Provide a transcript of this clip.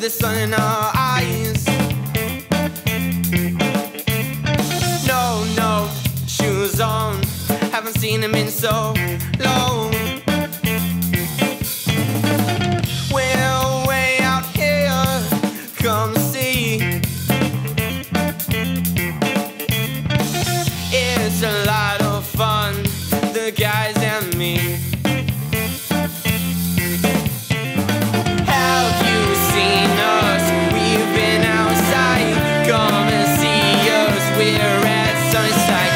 the sun in our eyes. No shoes on, haven't seen him in so long. We're way out here, come see. It's a lot of fun, the guys and me. Have you seen us? We've been outside, come and see us. We're at Sunshine.